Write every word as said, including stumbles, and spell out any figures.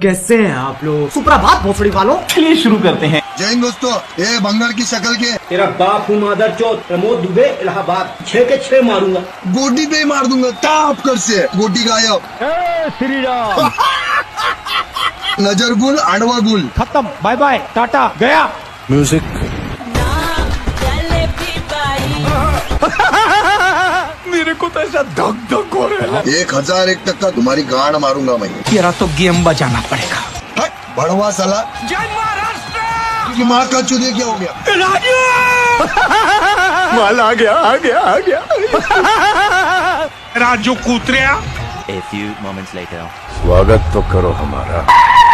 कैसे हैं आप लोग? सुप्रभात भोसड़ी वालों। चलिए शुरू करते हैं। जय हिंद दोस्तों। ये बंगाल की शक्ल के तेरा बाप हूँ मादर चौथ, प्रमोद दुबे इलाहाबाद, छह के छह मारूंगा। गोटी पे ही मार दूंगा। टाप कर से गोटी गायब। श्री राम। नजर गुल आडवा गुल खत्म। बाय बाय टाटा गया। म्यूजिक। मेरे को तो ऐसा धक धक हो रहा है। एक हजार एक टक्का तुम्हारी गांड मारूंगा मैं। तेरा तो गेम बजाना पड़ेगा। बड़वा साला। जय महाराष्ट्र। माँ का चुदे क्या हो गया? राजू। माल आ गया आ गया आ गया। Raju कूतरिया। A few moments later. स्वागत तो करो हमारा।